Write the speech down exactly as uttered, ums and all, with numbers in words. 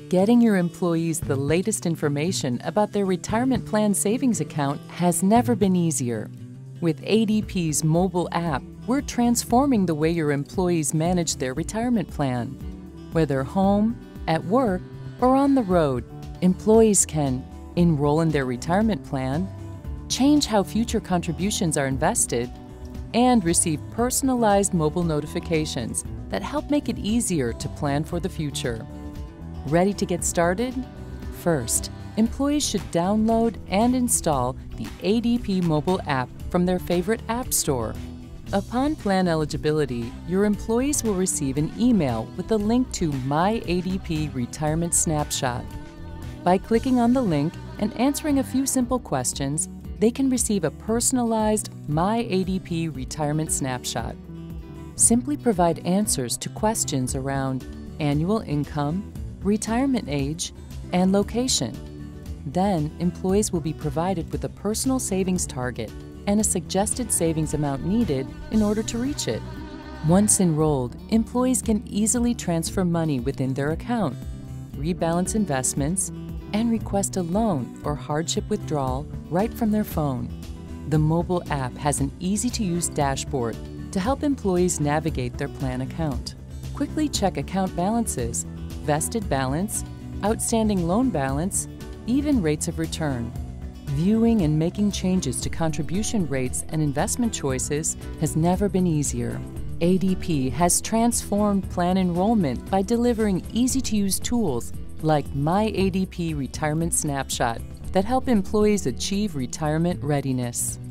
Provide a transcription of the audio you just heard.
Getting your employees the latest information about their retirement plan savings account has never been easier. With A D P's mobile app, we're transforming the way your employees manage their retirement plan. Whether home, at work, or on the road, employees can enroll in their retirement plan, change how future contributions are invested, and receive personalized mobile notifications that help make it easier to plan for the future. Ready to get started? First, employees should download and install the A D P mobile app from their favorite app store. Upon plan eligibility, your employees will receive an email with a link to My A D P Retirement Snapshot. By clicking on the link and answering a few simple questions, they can receive a personalized My A D P Retirement Snapshot. Simply provide answers to questions around annual income, retirement age, and location. Then, employees will be provided with a personal savings target and a suggested savings amount needed in order to reach it. Once enrolled, employees can easily transfer money within their account, rebalance investments, and request a loan or hardship withdrawal right from their phone. The mobile app has an easy-to-use dashboard to help employees navigate their plan account. Quickly check account balances, vested balance, outstanding loan balance, even rates of return. Viewing and making changes to contribution rates and investment choices has never been easier. A D P has transformed plan enrollment by delivering easy-to-use tools like My A D P Retirement Snapshot that help employees achieve retirement readiness.